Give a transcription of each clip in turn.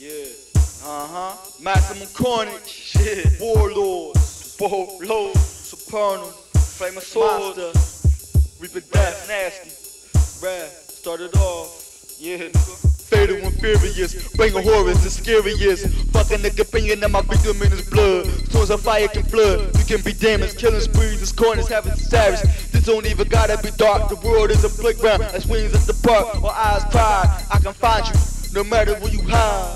Yeah. Maximum carnage. Shit. Warlord. Supernal. Flame of swords. Reaper death. Nasty. Rad. Started off. Yeah, nigga. Fatal and furious, bringing horrors the scariest. Fucking nigga bringing that my victim in his blood. Storms of fire can flood, you can be damaged. Killing sprees, this corner's having savage. This don't even gotta be dark, the world is a playground. Like swings at the park, or eyes cry. I can find you, no matter where you hide.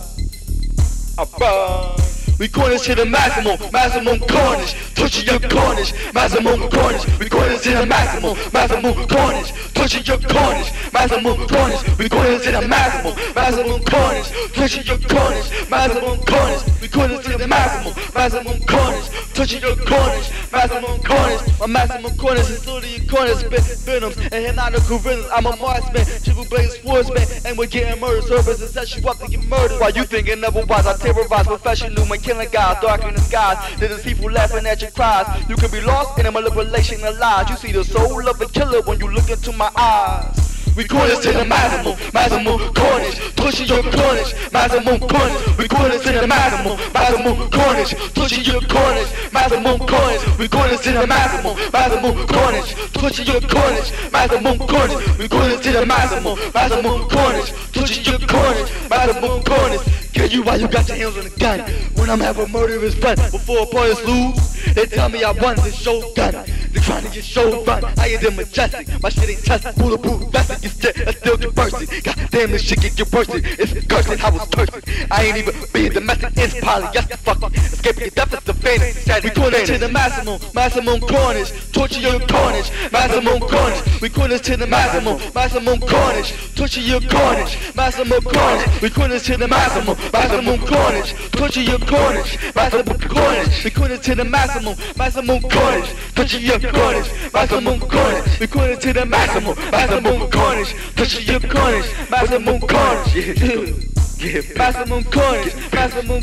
I ride. We corners to the maximum carnage. Touching your carnage, maximum carnage. We corners to the maximum carnage. Touching your carnage, maximum carnage. We corners to the maximum carnage. Touching your carnage, maximum carnage. We corners to the maximum carnage. Touching your carnage, maximum carnage. My maximum carnage is literally your corners, spit venoms and hypnotical rhythms. I'm a marksman, triple blade sportsman, and we're getting murdered. Servers and set you up to get murdered. While you thinking otherwise, I terrorize professional man killing guys, dark in the skies. There's people laughing at your cries. You can be lost in a manipulation of lies. You see the soul of a killer when you look into my eyes. We corners to the maximum carnage. Touching your carnage, maximum carnage. We corners to the maximum carnage. Touching your carnage, maximum carnage. We corners to the maximum carnage. Touching your carnage, maximum carnage. We corners to the maximum carnage. Touching your carnage, maximum carnage. Kill you while you got your hands on the gun. When I'm having murderous fun, before opponents lose, they tell me I won the show gun. They trying to get show run. I ain't majestic, my shit ain't tested. Bulletproof vest, you still, I still get bursted. God damn, this shit get bursted. It's cursed, I was cursed. I ain't even being domestic, it's polyester. Fuck it, escaping your death is the fantasy. We corners to the maximum carnage. Torture your carnage, maximum carnage. We corners to the maximum carnage. Torture your carnage, maximum carnage. We corners to the maximum carnage. Torture your carnage, maximum carnage. We corners to the maximum carnage. Torture your carnage, maximum carnage. We corners to the maximum carnage. Torture your carnage, maximum carnage. Yeah, maximum carnage, maximum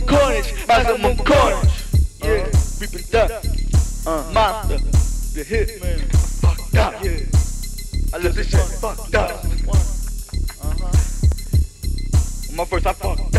carnage. Yeah, reaping death, monster, the hitman. Fucked up. Yeah, I love this shit. Fucked up. My first, I fucked.